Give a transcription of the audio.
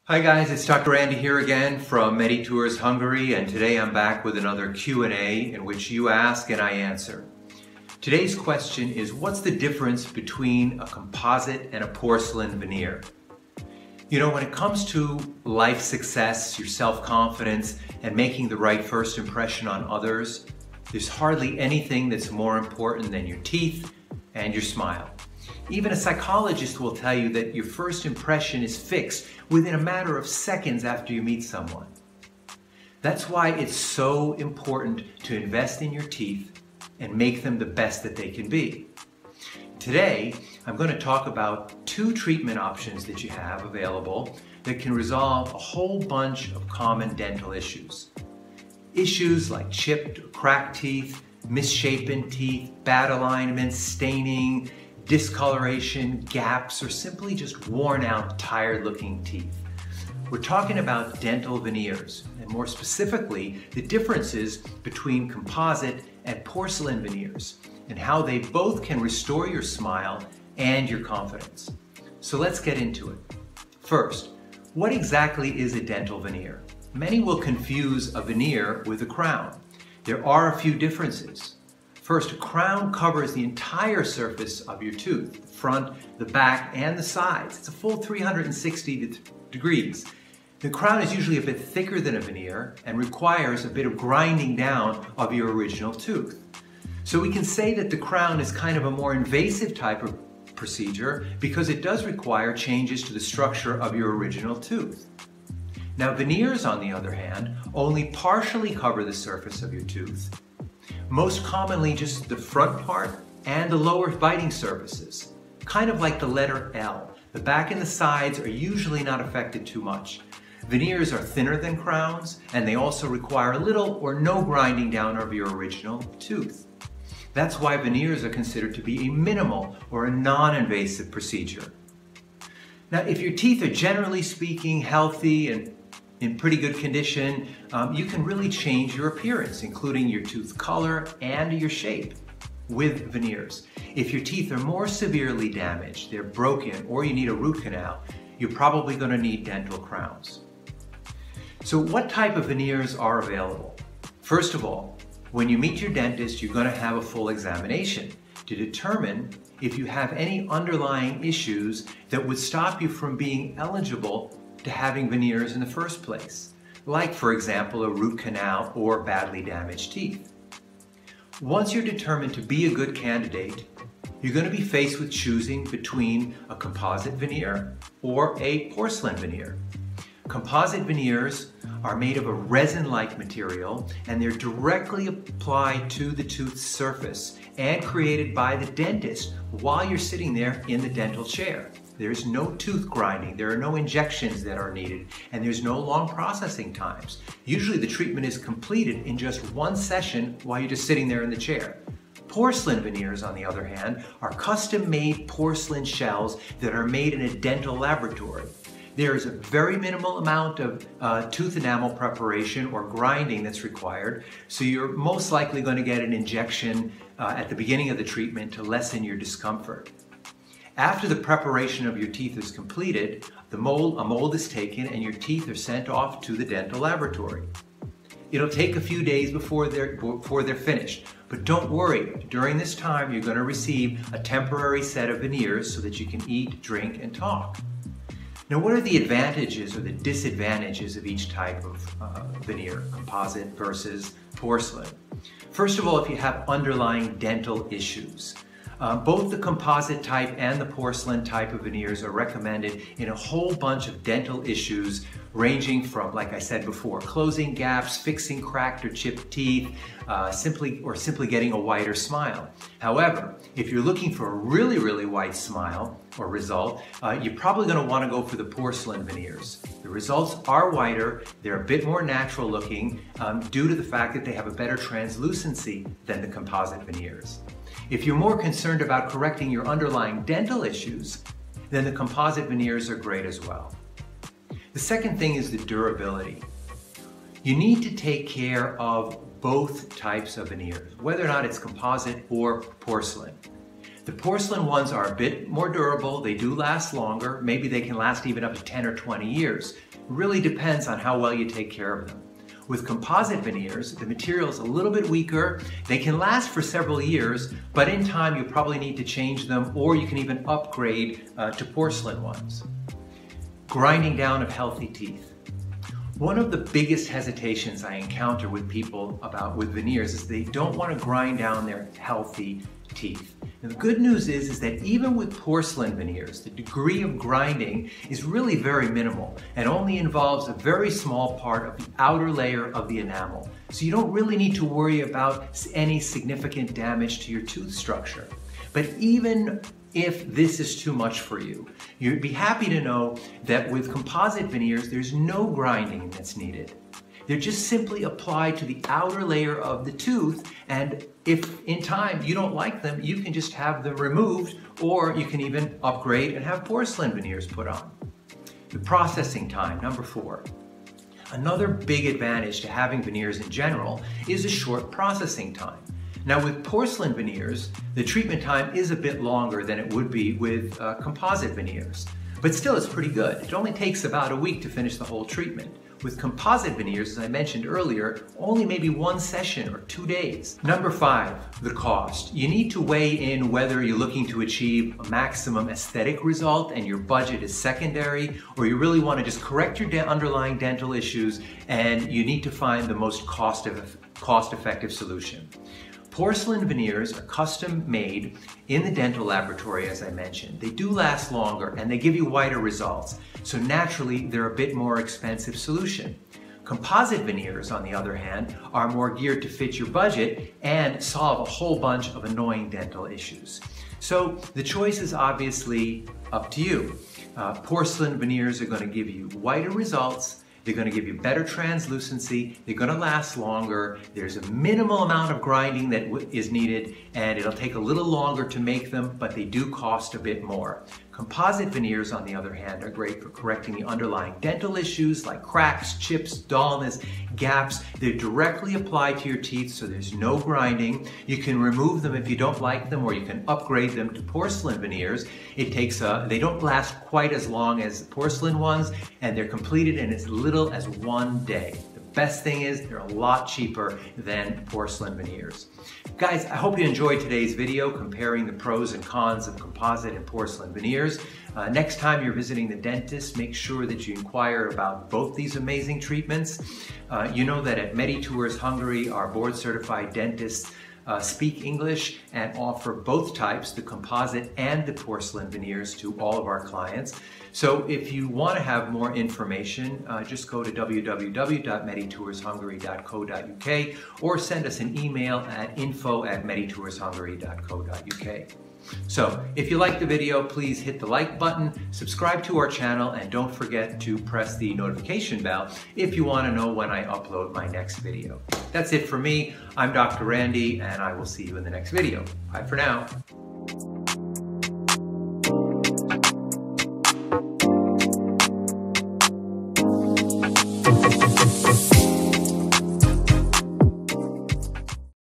Hi guys, it's Dr. Andy here again from Medi Tours Hungary, and today I'm back with another Q&A in which you ask and I answer. Today's question is, what's the difference between a composite and a porcelain veneer? You know, when it comes to life success, your self-confidence, and making the right first impression on others, there's hardly anything that's more important than your teeth and your smile. Even a psychologist will tell you that your first impression is fixed within a matter of seconds after you meet someone. That's why it's so important to invest in your teeth and make them the best that they can be. Today, I'm going to talk about two treatment options that you have available that can resolve a whole bunch of common dental issues. Issues like chipped or cracked teeth, misshapen teeth, bad alignment, staining, discoloration, gaps, or simply just worn out, tired looking teeth. We're talking about dental veneers, and more specifically, the differences between composite and porcelain veneers, and how they both can restore your smile and your confidence. So let's get into it. First, what exactly is a dental veneer? Many will confuse a veneer with a crown. There are a few differences. First, a crown covers the entire surface of your tooth, the front, the back, and the sides. It's a full 360 degrees. The crown is usually a bit thicker than a veneer and requires a bit of grinding down of your original tooth. So we can say that the crown is kind of a more invasive type of procedure because it does require changes to the structure of your original tooth. Now, veneers, on the other hand, only partially cover the surface of your tooth. Most commonly just the front part and the lower biting surfaces, kind of like the letter L. The back and the sides are usually not affected too much. Veneers are thinner than crowns, and they also require a little or no grinding down of your original tooth. That's why veneers are considered to be a minimal or a non-invasive procedure. Now, if your teeth are generally speaking healthy and in pretty good condition, you can really change your appearance, including your tooth color and your shape with veneers. If your teeth are more severely damaged, they're broken, or you need a root canal, you're probably going to need dental crowns. So what type of veneers are available? First of all, when you meet your dentist, you're going to have a full examination to determine if you have any underlying issues that would stop you from being eligible to having veneers in the first place, like, for example, a root canal or badly damaged teeth. Once you're determined to be a good candidate, you're going to be faced with choosing between a composite veneer or a porcelain veneer. Composite veneers are made of a resin-like material, and they're directly applied to the tooth surface and created by the dentist while you're sitting there in the dental chair. There's no tooth grinding, there are no injections that are needed, and there's no long processing times. Usually the treatment is completed in just one session while you're just sitting there in the chair. Porcelain veneers, on the other hand, are custom-made porcelain shells that are made in a dental laboratory. There is a very minimal amount of tooth enamel preparation or grinding that's required, so you're most likely going to get an injection at the beginning of the treatment to lessen your discomfort. After the preparation of your teeth is completed, a mold is taken and your teeth are sent off to the dental laboratory. It'll take a few days before they're finished, but don't worry, during this time you're going to receive a temporary set of veneers so that you can eat, drink, and talk. Now, what are the advantages or the disadvantages of each type of veneer, composite versus porcelain? First of all, if you have underlying dental issues, both the composite type and the porcelain type of veneers are recommended in a whole bunch of dental issues ranging from, like I said before, closing gaps, fixing cracked or chipped teeth, simply getting a whiter smile. However, if you're looking for a really, really white smile or result, you're probably going to want to go for the porcelain veneers. The results are whiter, they're a bit more natural looking due to the fact that they have a better translucency than the composite veneers. If you're more concerned about correcting your underlying dental issues, then the composite veneers are great as well. The second thing is the durability. You need to take care of both types of veneers, whether or not it's composite or porcelain. The porcelain ones are a bit more durable, they do last longer, maybe they can last even up to 10 or 20 years. It really depends on how well you take care of them. With composite veneers, the material is a little bit weaker, they can last for several years, but in time you probably need to change them, or you can even upgrade to porcelain ones. Grinding down of healthy teeth. One of the biggest hesitations I encounter with people with veneers is they don't want to grind down their healthy teeth. And the good news is that even with porcelain veneers, the degree of grinding is really very minimal and only involves a very small part of the outer layer of the enamel. So you don't really need to worry about any significant damage to your tooth structure. But even if this is too much for you, you'd be happy to know that with composite veneers, there's no grinding that's needed. They're just simply applied to the outer layer of the tooth, and if in time you don't like them, you can just have them removed, or you can even upgrade and have porcelain veneers put on. The processing time, number 4. Another big advantage to having veneers in general is a short processing time. Now with porcelain veneers, the treatment time is a bit longer than it would be with composite veneers. But still, it's pretty good. It only takes about a week to finish the whole treatment. With composite veneers, as I mentioned earlier, only maybe 1 session or 2 days. Number 5, the cost. You need to weigh in whether you're looking to achieve a maximum aesthetic result and your budget is secondary, or you really want to just correct your underlying dental issues and you need to find the most cost-effective solution. Porcelain veneers are custom made in the dental laboratory, as I mentioned. They do last longer and they give you wider results. So naturally, they're a bit more expensive solution. Composite veneers, on the other hand, are more geared to fit your budget and solve a whole bunch of annoying dental issues. So the choice is obviously up to you. Porcelain veneers are going to give you wider results. They're going to give you better translucency, they're going to last longer, there's a minimal amount of grinding that is needed, and it'll take a little longer to make them, but they do cost a bit more. Composite veneers, on the other hand, are great for correcting the underlying dental issues like cracks, chips, dullness, gaps. They're directly applied to your teeth, so there's no grinding. You can remove them if you don't like them, or you can upgrade them to porcelain veneers. They don't last quite as long as the porcelain ones, and they're completed in as little as 1 day. Best thing is they're a lot cheaper than porcelain veneers. Guys, I hope you enjoyed today's video comparing the pros and cons of composite and porcelain veneers. Next time you're visiting the dentist, make sure that you inquire about both these amazing treatments. You know that at Medi Tours Hungary, our board-certified dentists speak English and offer both types, the composite and the porcelain veneers, to all of our clients. So if you want to have more information, just go to www.meditourshungary.co.uk or send us an email at info@meditourshungary.co.uk. So if you liked the video, please hit the like button, subscribe to our channel, and don't forget to press the notification bell if you want to know when I upload my next video. That's it for me. I'm Dr. Randy, and I will see you in the next video. Bye for now.